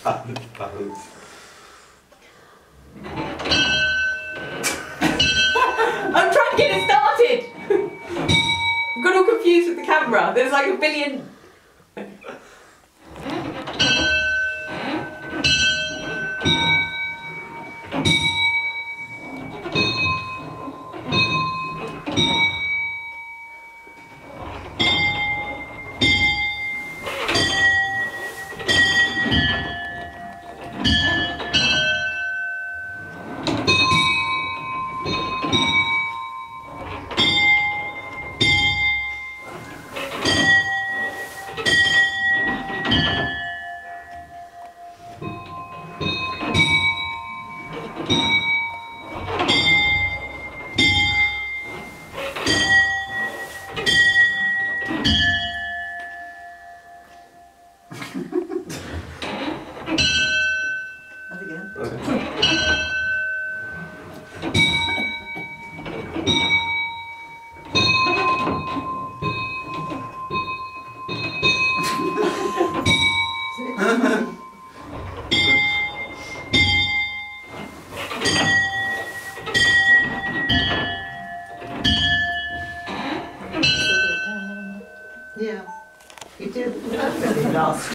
Balance. I'm trying to get it started! I got all confused with the camera. There's like a billion... That again. Okay.